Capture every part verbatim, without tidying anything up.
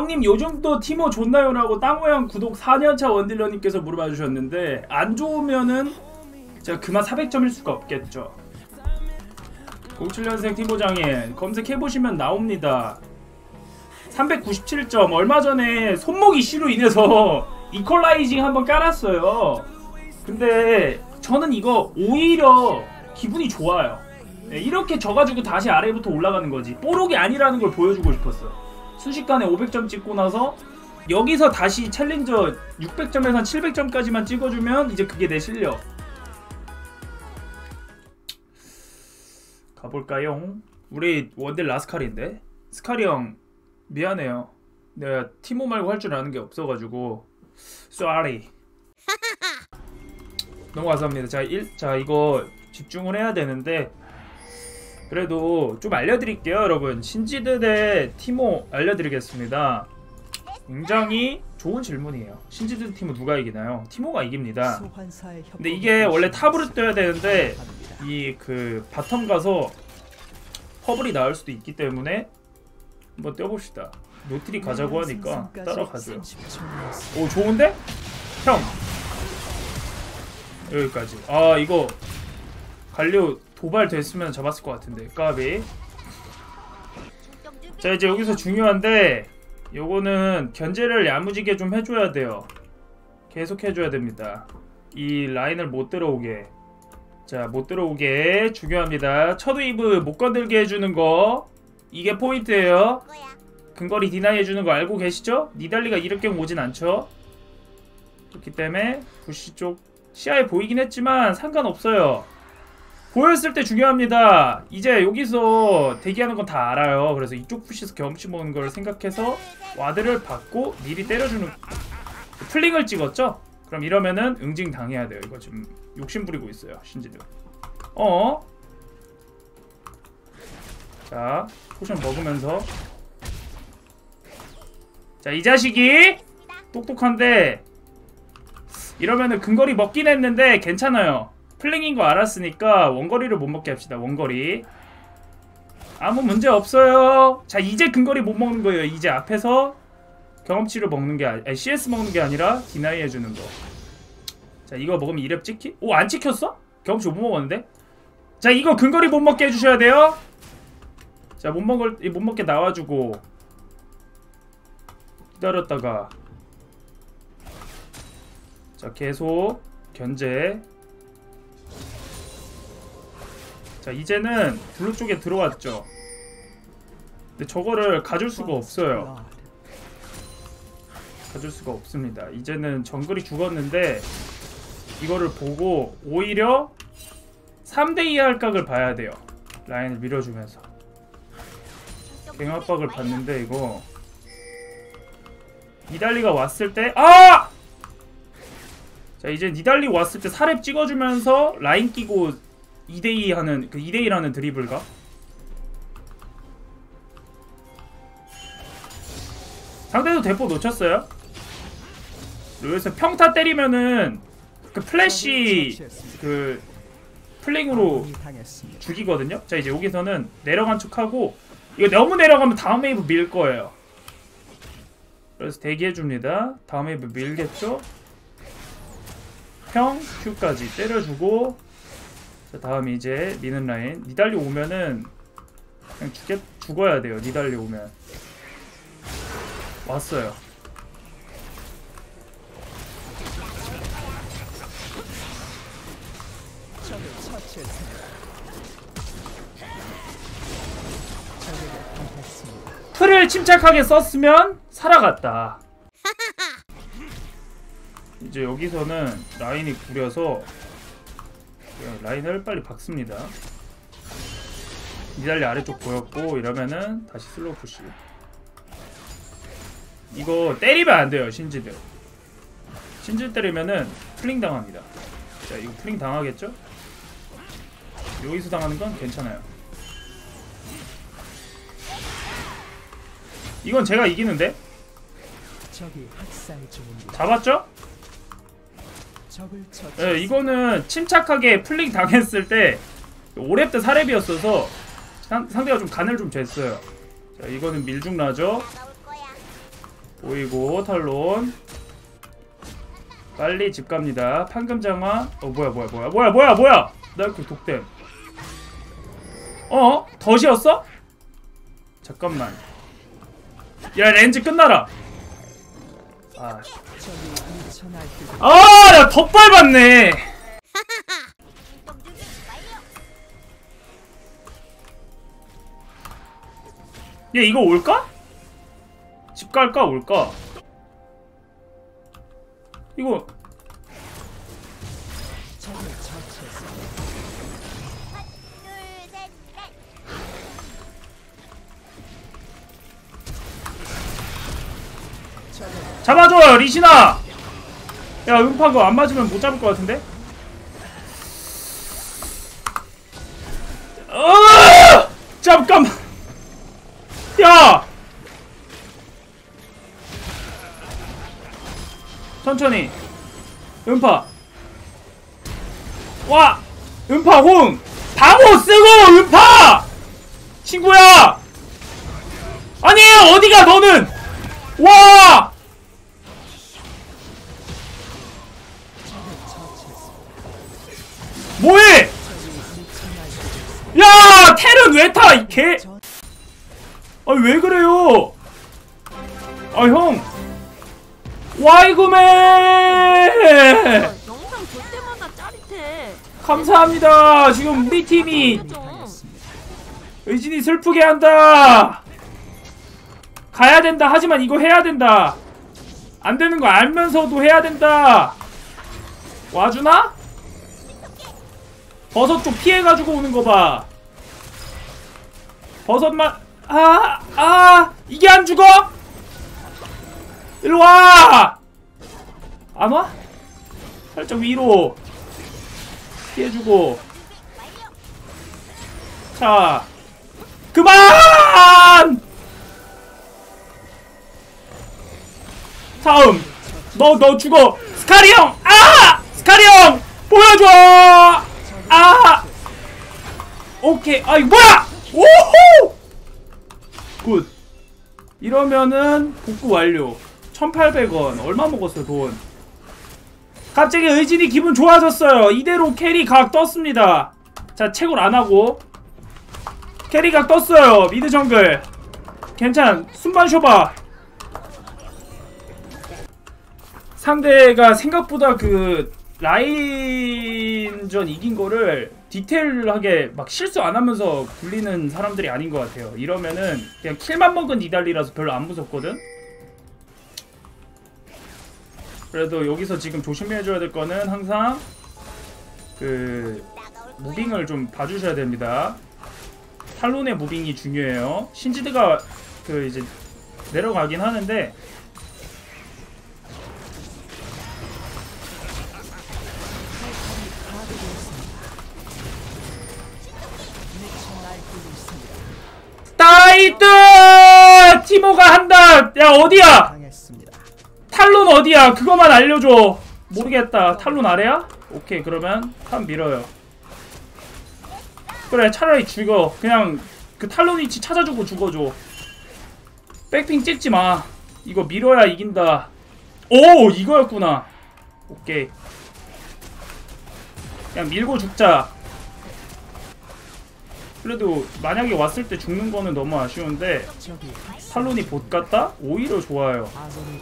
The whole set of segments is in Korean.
형님 요즘도 티모 좋나요? 라고 땅모양 구독 사 년차 원딜러님께서 물어봐 주셨는데 안 좋으면은 제가 그만 사백 점일 수가 없겠죠. 공칠 년생 티모장애 검색해보시면 나옵니다. 삼백구십칠 점. 얼마 전에 손목 이슈로 인해서 이퀄라이징 한번 깔았어요. 근데 저는 이거 오히려 기분이 좋아요. 네, 이렇게 져가지고 다시 아래부터 올라가는 거지 뽀록이 아니라는 걸 보여주고 싶었어. 순식간에 오백 점 찍고 나서 여기서 다시 챌린저 육백 점에서 한 칠백 점까지만 찍어주면 이제 그게 내 실력. 가볼까요? 우리 원딜 라스칼인데 스칼이 형 미안해요. 내가 티모 말고 할 줄 아는 게 없어가지고 sorry. 너무 감사합니다. 자, 일, 자 이거 집중을 해야 되는데 그래도 좀 알려드릴게요. 여러분 신지드 대 티모 알려드리겠습니다. 굉장히 좋은 질문이에요. 신지드 티모 누가 이기나요? 티모가 이깁니다. 근데 이게 원래 탑으로 떠야 되는데 이 그 바텀 가서 퍼블이 나올 수도 있기 때문에 한번 떼어봅시다. 노틸이 가자고 하니까 따라가줘요. 오 좋은데? 형 여기까지. 아 이거 갈리오 도발 됐으면 잡았을 것 같은데 까비. 자 이제 여기서 중요한데 요거는 견제를 야무지게 좀 해줘야 돼요. 계속 해줘야 됩니다. 이 라인을 못 들어오게. 자 못 들어오게 중요합니다. 첫 웨이브 못 건들게 해주는 거 이게 포인트예요. 근거리 디나이 해주는 거 알고 계시죠? 니달리가 이렇게 오진 않죠. 그렇기 때문에 부시 쪽 시야에 보이긴 했지만 상관없어요. 보였을 때 중요합니다. 이제 여기서 대기하는 건 다 알아요. 그래서 이쪽 푸시에서 경험치 모으는 걸 생각해서 와드를 받고 미리 때려주는 플링을 찍었죠? 그럼 이러면은 응징 당해야 돼요. 이거 지금 욕심 부리고 있어요 신지드. 어? 자 포션 먹으면서 자 이 자식이 똑똑한데 이러면은 근거리 먹긴 했는데 괜찮아요. 플링인 거 알았으니까 원거리를 못 먹게 합시다. 원거리 아무 문제 없어요. 자 이제 근거리 못 먹는 거예요. 이제 앞에서 경험치를 먹는 게 아니, 씨에스 먹는 게 아니라 디나이 해주는 거. 자 이거 먹으면 이 렙 찍히? 오 안 찍혔어? 경험치 못 먹었는데? 자 이거 근거리 못 먹게 해주셔야 돼요. 자 못 먹을 못 먹게 나와주고 기다렸다가 자 계속 견제. 자 이제는 블루 쪽에 들어왔죠. 근데 저거를 가줄 수가 없어요. 가줄 수가 없습니다. 이제는 정글이 죽었는데 이거를 보고 오히려 삼 대 이 할 각을 봐야 돼요. 라인을 밀어주면서 갱압박을 봤는데 이거 니달리가 왔을 때 아! 자 이제 니달리 왔을 때 사 렙 찍어주면서 라인 끼고 이 대 이 하는 그 이 대 일 하는 드리블가? 상대도 대포 놓쳤어요. 여기서 평타 때리면은 그 플래시 그 플링으로 죽이거든요. 자 이제 여기서는 내려간 척하고 이거 너무 내려가면 다음 웨이브 밀 거예요. 그래서 대기해줍니다. 다음 웨이브 밀겠죠? 평 Q까지 때려주고 자 다음 이제 미는 라인 니달리 오면은 그냥 죽겠, 죽어야 돼요. 니달리 오면 왔어요. 틀을 침착하게 썼으면 살아갔다. 이제 여기서는 라인이 구려서 라인을 빨리 박습니다. 니달리 아래쪽 보였고 이러면은 다시 슬로우 푸시. 이거 때리면 안 돼요. 신지드 신지드 때리면은 플링 당합니다. 자 이거 플링 당하겠죠? 여기서 당하는 건 괜찮아요. 이건 제가 이기는데? 잡았죠? 네, 이거는 침착하게 플링 당했을 때 오 렙 때 사 렙이었어서 상대가 좀 간을 좀 쟀어요. 자 이거는 밀중라죠. 보이고 탈론 빨리 집 갑니다. 판금장화. 어 뭐야 뭐야 뭐야 뭐야 뭐야 뭐야 나 이렇게 독댐. 어? 덫이었어? 잠깐만. 야 렌즈 끝나라. 아, 아, 야 덧발 받네. 얘 이거 올까? 집 갈까 올까? 이거 잡아줘요 리시나. 야 음파 그거 안 맞으면 못 잡을 것 같은데? 어! 잠깐만. 야! 천천히. 음파. 와! 음파 홍! 방어 쓰고 음파! 친구야! 아니 어디가 너는! 와! 뭐해! 야! 텔은 왜 타! 이 개! 아니 왜 그래요? 아 형! 와이구메! 영상 볼 때마다 짜릿해. 감사합니다. 지금 우리 팀이 의진이 슬프게 한다. 가야 된다. 하지만 이거 해야 된다. 안 되는 거 알면서도 해야 된다. 와주나? 버섯 좀 피해가지고 오는 거 봐. 버섯만 아, 아, 이게 안 죽어? 일로 와! 안 와? 살짝 위로 피해주고. 자, 그만! 다음, 너, 너 죽어. 스카리 형! 아! 스카리 형! 보여줘! 아! 오케이. 아이, 뭐야! 오호! 굿. 이러면은 복구 완료. 천팔백 원. 얼마 먹었어, 돈? 갑자기 의진이 기분 좋아졌어요. 이대로 캐리 각 떴습니다. 자, 채굴 안하고 캐리 각 떴어요. 미드 정글 괜찮. 순반 쇼바. 상대가 생각보다 그 라인전 이긴 거를 디테일하게 막 실수 안 하면서 굴리는 사람들이 아닌 것 같아요. 이러면은 그냥 킬만 먹은 니달리라서 별로 안 무섭거든? 그래도 여기서 지금 조심해줘야 될 거는 항상 그 무빙을 좀 봐주셔야 됩니다. 탈론의 무빙이 중요해요. 신지드가 그 이제 내려가긴 하는데 나이트! 티모가 한다! 야 어디야? 탈론 어디야? 그거만 알려줘. 모르겠다. 탈론 아래야? 오케이 그러면 탑 밀어요. 그래 차라리 죽어. 그냥 그 탈론 위치 찾아주고 죽어줘. 백핑 찍지마. 이거 밀어야 이긴다. 오 이거였구나. 오케이 그냥 밀고 죽자. 그래도 만약에 왔을 때 죽는 거는 너무 아쉬운데 탈론이 봇 같다? 오히려 좋아요.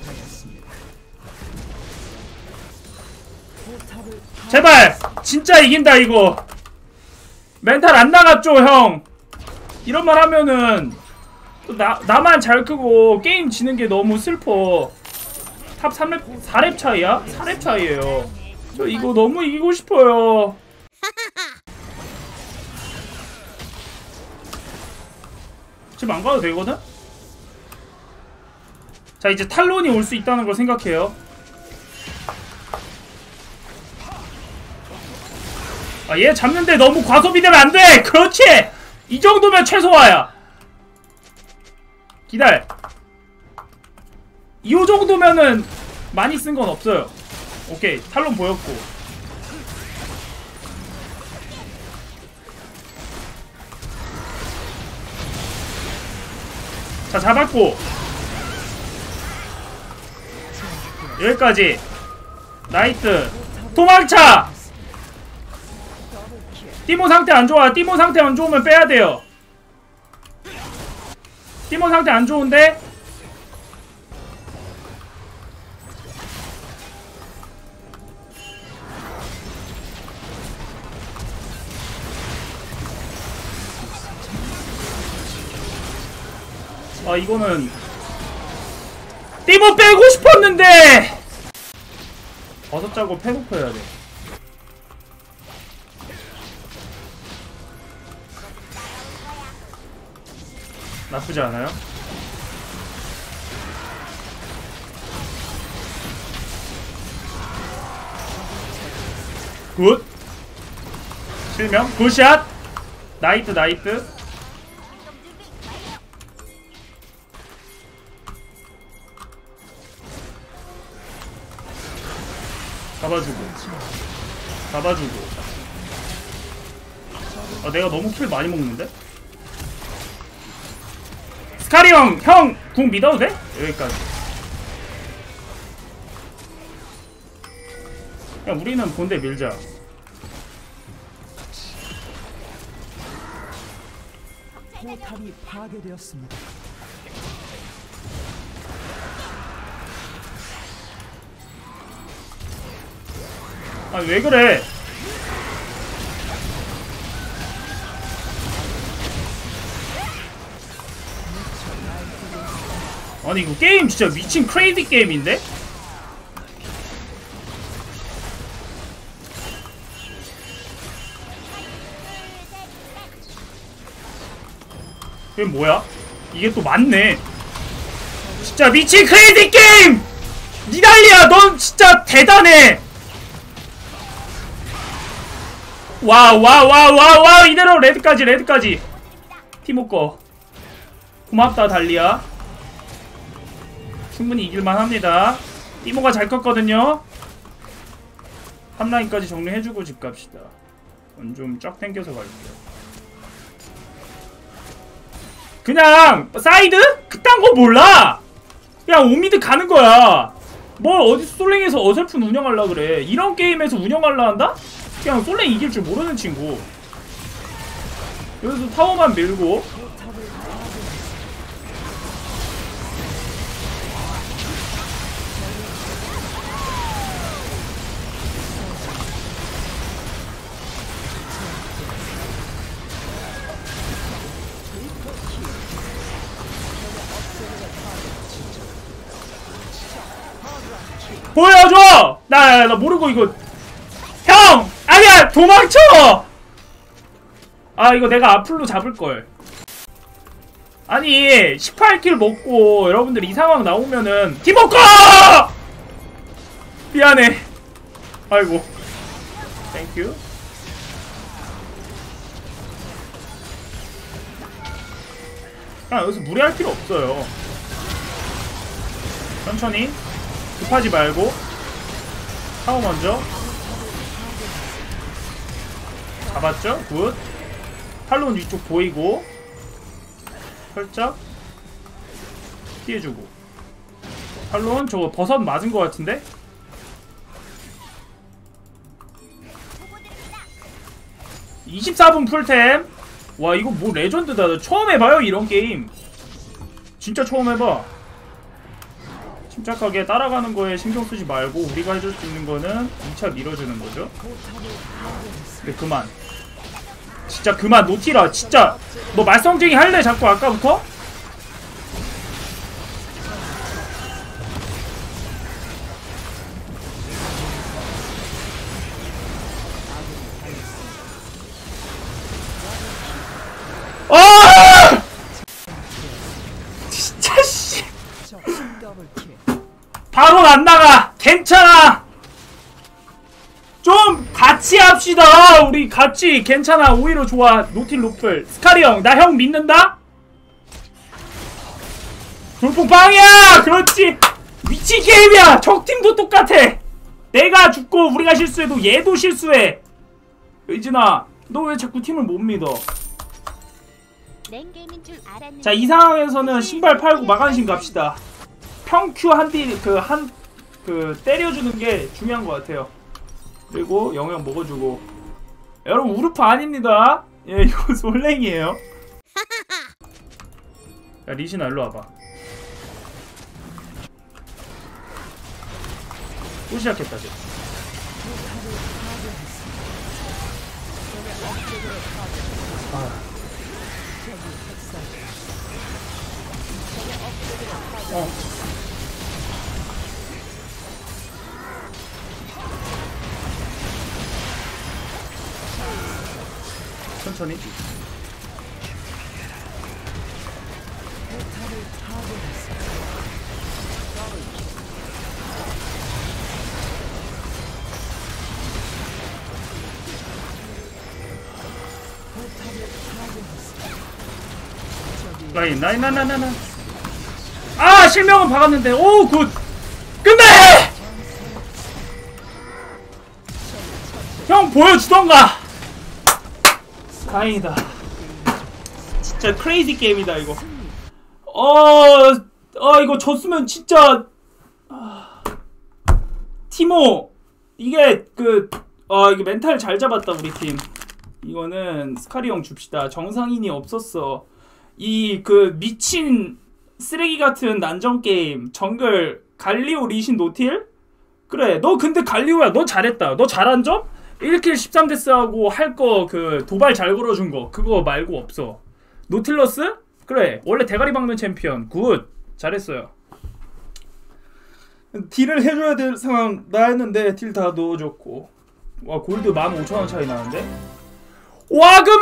제발! 진짜 이긴다 이거. 멘탈 안 나갔죠 형. 이런 말 하면은 또 나, 나만 잘 크고 게임 지는 게 너무 슬퍼. 탑 삼 렙, 사 렙 차이야? 사 렙 차이에요. 저 이거 너무 이기고 싶어요. 지금 안 가도 되거든? 자 이제 탈론이 올 수 있다는 걸 생각해요. 아 얘 잡는데 너무 과소비 되면 안 돼! 그렇지! 이 정도면 최소화야. 기다려. 이 정도면은 많이 쓴 건 없어요. 오케이 탈론 보였고. 자 잡았고 여기까지. 나이트. 도망차. 띠모 상태 안 좋아. 띠모 상태 안 좋으면 빼야 돼요. 띠모 상태 안 좋은데. 아 이거는 띠모 빼고 싶었는데. 버섯 작업 패놓고 해야 돼. 나쁘지 않아요? 굿! 실명? 굿샷! 나이트 나이트. 잡아주고 잡아주고. 아 내가 너무 킬 많이 먹는데? 스카리 형! 형! 궁 믿어도 돼? 여기까지. 그냥 우리는 본대 밀자. 포탑이 파괴되었습니다. 아니 왜 그래? 아니 이거 게임 진짜 미친 크레이지 게임인데? 이게 뭐야? 이게 또 맞네. 진짜 미친 크레이지 게임! 니달리야 넌 진짜 대단해! 와우 와우 와우 와우 와우 이대로 레드까지 레드까지. 티모꺼 고맙다 달리야. 충분히 이길만 합니다. 띠모가 잘 컸거든요. 탑라인까지 정리해주고 집 갑시다. 좀 쫙 당겨서 갈게요. 그냥 사이드? 그딴 거 몰라. 그냥 오미드 가는 거야. 뭘 어디서 솔랭에서 어설픈 운영하려 그래. 이런 게임에서 운영하려 한다? 그냥 솔랭 이길 줄 모르는 친구. 여기서 타워만 밀고. 보여줘! 나, 나 모르고 이거. 형! 아니야! 도망쳐! 아 이거 내가 아플로 잡을걸. 아니 십팔 킬 먹고 여러분들 이 상황 나오면은 티모꺼! 미안해. 아이고 땡큐. 그냥 여기서 무리할 필요 없어요. 천천히 급하지 말고. 타워 먼저 잡았죠? 굿. 탈론 위쪽 보이고 살짝 피해주고. 탈론 저거 버섯 맞은 것 같은데? 이십사 분 풀템. 와 이거 뭐 레전드다. 처음 해봐요 이런 게임. 진짜 처음 해봐. 침착하게 따라가는 거에 신경 쓰지 말고 우리가 해줄 수 있는 거는 이 차 밀어주는 거죠. 근데 그만. 진짜 그만 노티라. 진짜 너 말썽쟁이 할래 자꾸 아까부터? 아! 진짜 씨. 바로 안 나가. 괜찮아. 좀 같이 합시다. 우리 같이. 괜찮아. 오히려 좋아. 노틸 로플. 스카리 형, 나 형 믿는다? 돌풍 빵이야. 그렇지. 미친 게임이야. 적팀도 똑같아. 내가 죽고 우리가 실수해도 얘도 실수해. 의진아, 너 왜 자꾸 팀을 못 믿어? 자, 이 상황에서는 신발 팔고 마간신 갑시다. 평큐 한 딜, 그, 한, 그 때려주는 게 중요한 것 같아요. 그리고 영역 먹어주고. 여러분 우르프 아닙니다. 예, 이거 솔랭이에요. 야 리신아 일로 와봐. 또 시작했다 지금. 아. 어. 천천히. 라인 라인 라인 라인 라인. 아 실명은 박았는데. 오 굿. 끝내. 형 보여주던가. 다행이다. 진짜 크레이지 게임이다 이거. 어, 어 이거 졌으면 진짜 아, 티모 이게 그 아 이게 멘탈 잘 잡았다 우리 팀. 이거는 스카리 형 줍시다. 정상인이 없었어. 이 그 미친 쓰레기 같은 난전 게임 정글 갈리오 리신 노틸? 그래 너 근데 갈리오야 너 잘했다. 너 잘한 점? 일 킬 십삼 데스 하고 할 거 그 도발 잘 걸어준 거 그거 말고 없어. 노틸러스? 그래 원래 대가리 박는 챔피언 굿 잘했어요. 딜을 해줘야 될 상황 나였는데 딜 다 넣어줬고. 와 골드 만 오천 원 차이 나는데? 와금에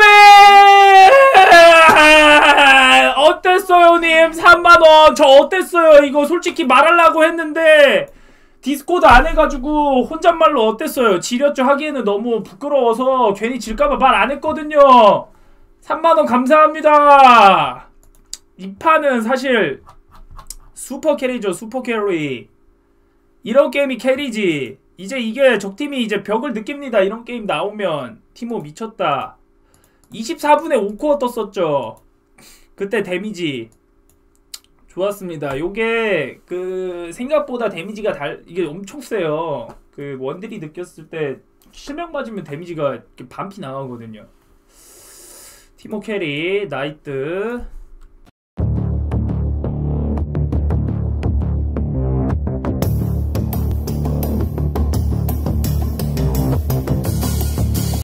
어땠어요 님? 삼만 원 저 어땠어요? 이거 솔직히 말하려고 했는데 디스코드 안 해가지고 혼잣말로 어땠어요? 지렸죠? 하기에는 너무 부끄러워서 괜히 질까봐 말 안 했거든요. 삼만 원 감사합니다. 이 판은 사실 슈퍼 캐리죠. 슈퍼 캐리. 이런 게임이 캐리지. 이제 이게 적팀이 이제 벽을 느낍니다. 이런 게임 나오면 티모 미쳤다. 이십사 분에 오 코어 떴었죠. 그때 데미지 좋았습니다. 요게 그 생각보다 데미지가 달 이게 엄청 세요. 그 원딜이 느꼈을 때 실명 맞으면 데미지가 이렇게 반피 나가거든요. 티모 캐리 나이트